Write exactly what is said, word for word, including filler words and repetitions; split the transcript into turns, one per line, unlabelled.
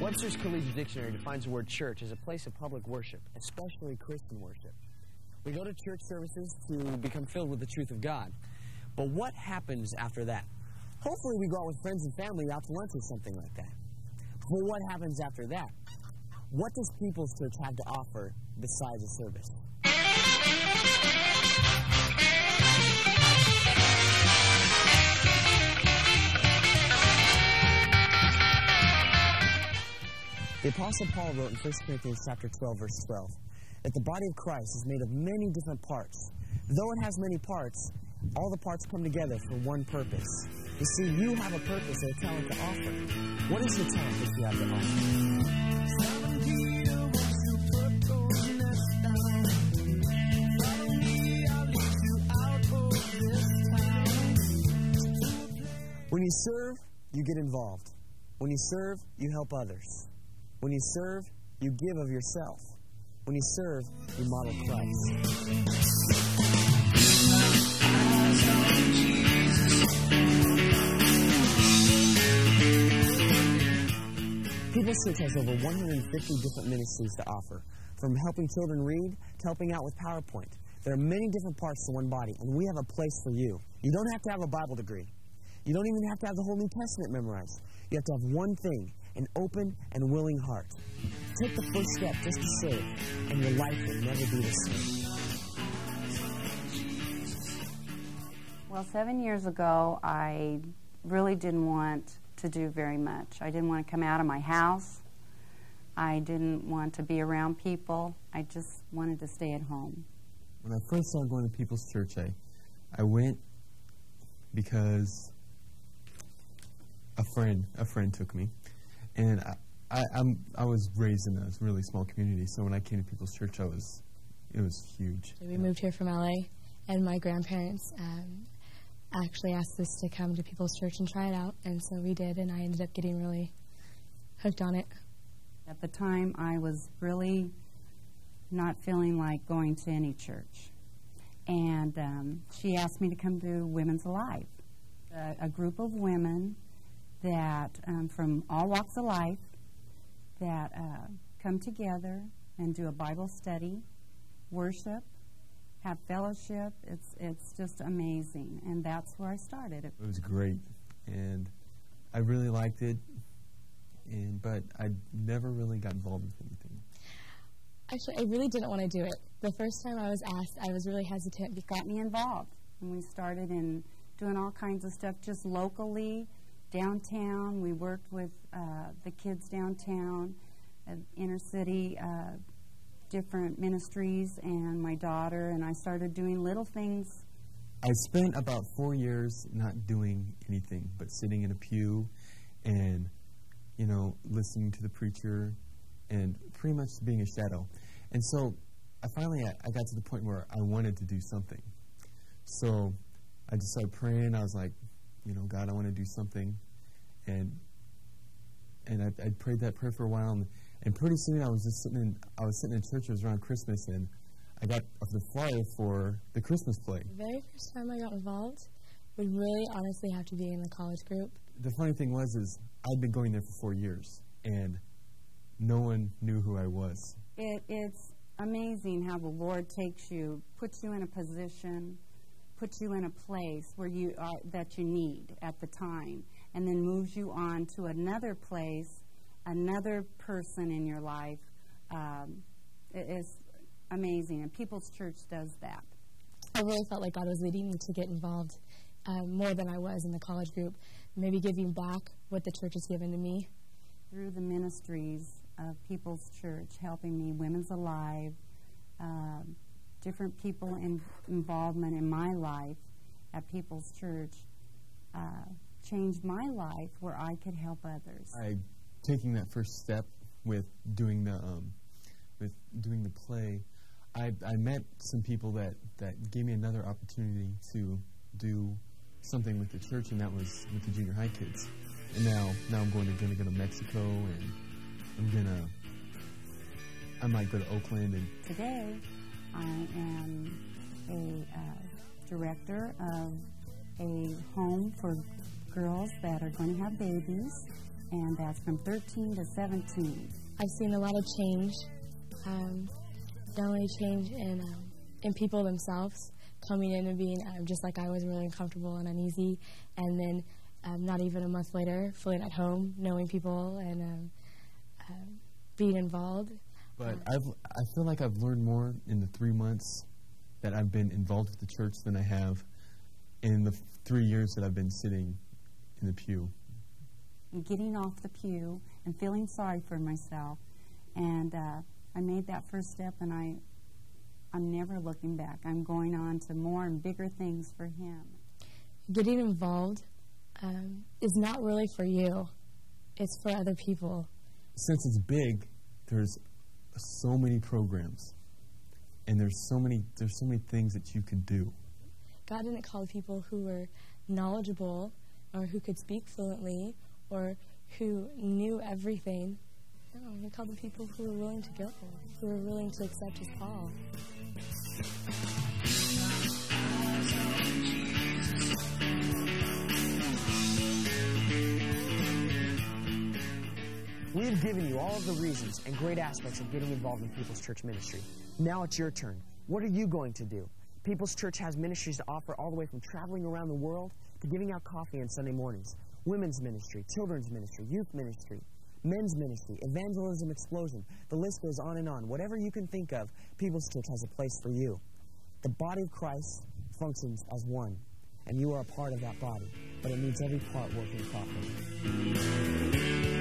Webster's Collegiate Dictionary defines the word church as a place of public worship, especially Christian worship. We go to church services to become filled with the truth of God. But what happens after that? Hopefully we go out with friends and family out to lunch or something like that. But what happens after that? What does People's Church have to offer besides a service? The Apostle Paul wrote in First Corinthians chapter twelve, verse twelve, that the body of Christ is made of many different parts. Though it has many parts, all the parts come together for one purpose. You see, you have a purpose or a talent to offer. What is your talent that you have to offer? When you serve, you get involved. When you serve, you help others. When you serve, you give of yourself. When you serve, you model Christ. People's Church has over one hundred fifty different ministries to offer, from helping children read to helping out with PowerPoint. There are many different parts to one body, and we have a place for you. You don't have to have a Bible degree. You don't even have to have the whole New Testament memorized. You have to have one thing, an open and willing heart. Take the first step just to serve, and your life will never be the same.
Well, seven years ago, I really didn't want to do very much. I didn't want to come out of my house. I didn't want to be around people. I just wanted to stay at home.
When I first started going to People's Church, I, I went because a friend, a friend took me. And I, I, I'm, I was raised in a really small community, so when I came to People's Church, I was, it was huge.
We yeah. moved here from L A, and my grandparents um, actually asked us to come to People's Church and try it out, and so we did, and I ended up getting really hooked on it.
At the time, I was really not feeling like going to any church, and um, she asked me to come to Women's Alive, a, a group of women that um, from all walks of life that uh, come together and do a Bible study, worship, have fellowship. It's it's just amazing, and that's where I started. It
was great, and I really liked it, and but I never really got involved with anything.
Actually, I really didn't want to do it. The first time I was asked, I was really hesitant.
It got me involved, and we started in doing all kinds of stuff just locally. Downtown, we worked with uh, the kids downtown, uh, inner city, uh, different ministries, and my daughter, and I started doing little things.
I spent about four years not doing anything but sitting in a pew and, you know, listening to the preacher and pretty much being a shadow. And so I finally, I, I got to the point where I wanted to do something. So I just started praying. I was like, you know, God, I want to do something. And and I, I prayed that prayer for a while, and, and pretty soon I was just sitting in, I was sitting in church. It was around Christmas, and I got the flyer for the Christmas play.
The very first time I got involved would really honestly have to be in the college group.
The funny thing was is I'd been going there for four years, and no one knew who I was.
It, it's amazing how the Lord takes you, puts you in a position, puts you in a place where you are, that you need at the time, and then moves you on to another place, another person in your life. Um, it is amazing, and People's Church does that.
I really felt like God was leading me to get involved um, more than I was in the college group, maybe giving back what the church has given to me.
Through the ministries of People's Church, helping me, Women's Alive, uh, different people in involvement in my life at People's Church, uh, changed my life where I could help others.
I taking that first step with doing the um, with doing the play, I, I met some people that, that gave me another opportunity to do something with the church, and that was with the junior high kids. And now now I'm going to gonna go to Mexico, and I'm gonna I might go to Oakland. And
today I am a uh, director of a home for girls that are going to have babies, and that's from thirteen to seventeen.
I've seen a lot of change, um, not only change in, um, in people themselves, coming in and being um, just like I was, really uncomfortable and uneasy, and then um, not even a month later, feeling at home, knowing people, and um, uh, being involved.
But I've, I feel like I've learned more in the three months that I've been involved with the church than I have in the f- three years that I've been sitting in the pew.
Getting off the pew and feeling sorry for myself, and uh, I made that first step, and I, I'm never looking back. I'm going on to more and bigger things for Him.
Getting involved um, is not really for you. It's for other people.
Since it's big, there's so many programs, and there's so many there's so many things that you can do.
God didn't call people who were knowledgeable or who could speak fluently or who knew everything. No, He called the people who were willing to go, who were willing to accept His call.
We have given you all of the reasons and great aspects of getting involved in People's Church ministry. Now it's your turn. What are you going to do? People's Church has ministries to offer all the way from traveling around the world to giving out coffee on Sunday mornings, women's ministry, children's ministry, youth ministry, men's ministry, evangelism explosion. The list goes on and on. Whatever you can think of, People's Church has a place for you. The body of Christ functions as one, and you are a part of that body, but it needs every part working properly.